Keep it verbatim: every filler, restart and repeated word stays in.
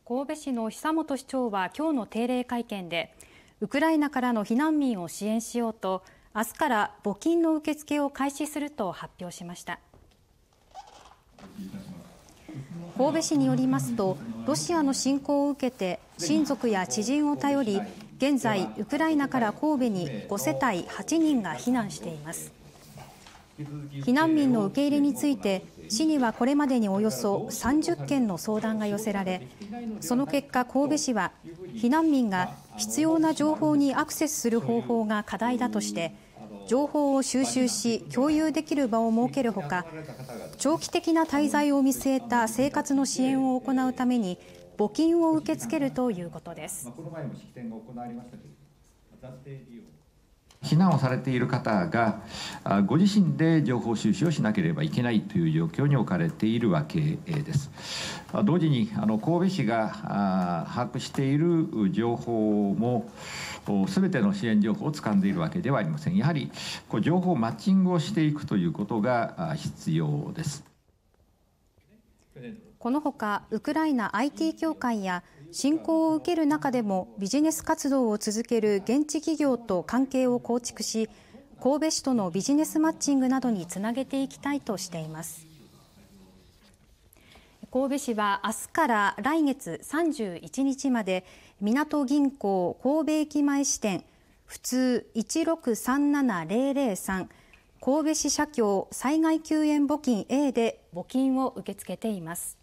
神戸市の久本市長は今日の定例会見で、ウクライナからの避難民を支援しようと明日から募金の受付を開始すると発表しました。神戸市によりますと、ロシアの侵攻を受けて親族や知人を頼り、現在ウクライナから神戸にごせたいはちにんが避難しています。避難民の受け入れについて、市にはこれまでにおよそさんじゅっけんの相談が寄せられ、その結果、神戸市は避難民が必要な情報にアクセスする方法が課題だとして、情報を収集し共有できる場を設けるほか、長期的な滞在を見据えた生活の支援を行うために募金を受け付けるということです。 避難をされている方がご自身で情報収集をしなければいけないという状況に置かれているわけです。同時に神戸市が把握している情報もすべての支援情報を掴んでいるわけではありません。やはり情報マッチングをしていくということが必要です。 このほか、ウクライナ アイティー 協会や侵攻を受ける中でもビジネス活動を続ける現地企業と関係を構築し、神戸市とのビジネスマッチングなどにつなげていきたいとしています。神戸市は明日から来月さんじゅういちにちまで、みなと銀行神戸駅前支店普通 いちろくさんななぜろぜろさん 神戸市社協災害救援募金 A で募金を受け付けています。